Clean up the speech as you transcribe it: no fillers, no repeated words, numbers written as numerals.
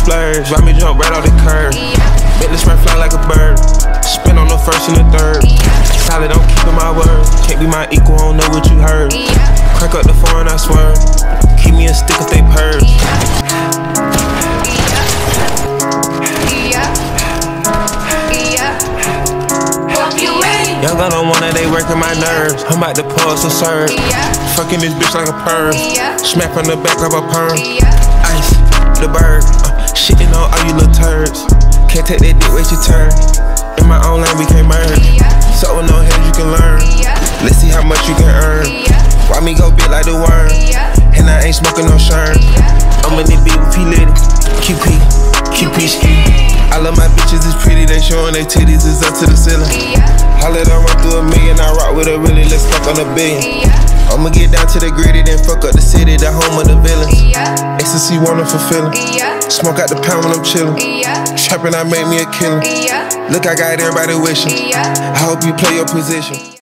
splurge, ride me jump right off the curb. Bet this right fly like a bird. Spin on the first and the third. Solid, I'm keeping my word. Can't be my equal, I don't know what you heard. Crank up the foreign, I swear. Keep me a stick if they purge. Young gun on one that they working my nerves. I'm about to pause and serve. Fucking this bitch like a perm. Smack on the back of a perm. Ice, the bird. Shitting on all you little turds. Can't take that dick, wait your turn. In my own lane we can't merge. So with no hands you can learn. Let's see how much you can earn. Why me go big like the worm? And I ain't smoking no shirt. I'm in the beat with P-Litty. QP, QP ski. I love my bitches, it's pretty, they showing their titties, it's up to the ceiling. I let her run through a million, I rock with her really, let's fuck on a billion. I'ma get down to the gritty, then fuck up the city, the home of the villains. Ecstasy, wonderful feeling. Smoke out the pound when I'm chillin'. Trappin', I make me a killer. Look, I got everybody wishing. I hope you play your position.